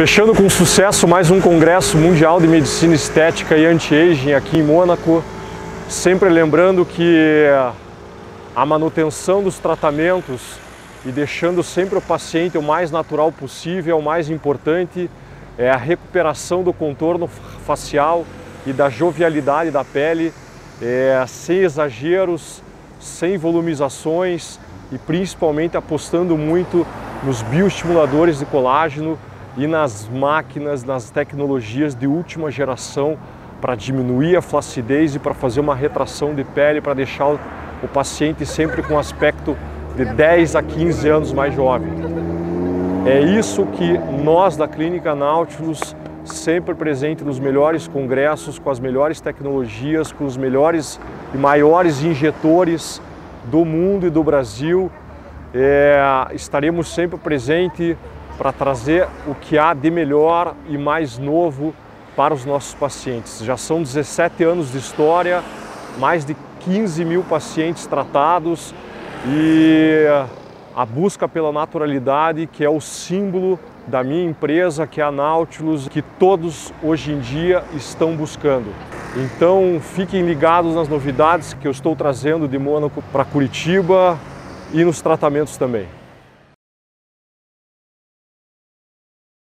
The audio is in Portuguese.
Fechando com sucesso mais um Congresso Mundial de Medicina Estética e Anti-Aging aqui em Mônaco, sempre lembrando que a manutenção dos tratamentos e deixando sempre o paciente o mais natural possível, o mais importante é a recuperação do contorno facial e da jovialidade da pele, sem exageros, sem volumizações e principalmente apostando muito nos bioestimuladores de colágeno e nas máquinas, nas tecnologias de última geração para diminuir a flacidez e para fazer uma retração de pele, para deixar o paciente sempre com aspecto de 10 a 15 anos mais jovem. É isso que nós da Clínica Nautilus, sempre presente nos melhores congressos, com as melhores tecnologias, com os melhores e maiores injetores do mundo e do Brasil, estaremos sempre presentes para trazer o que há de melhor e mais novo para os nossos pacientes. Já são 17 anos de história, mais de 15 mil pacientes tratados e a busca pela naturalidade, que é o símbolo da minha empresa, que é a Nautilus, que todos hoje em dia estão buscando. Então fiquem ligados nas novidades que eu estou trazendo de Mônaco para Curitiba e nos tratamentos também.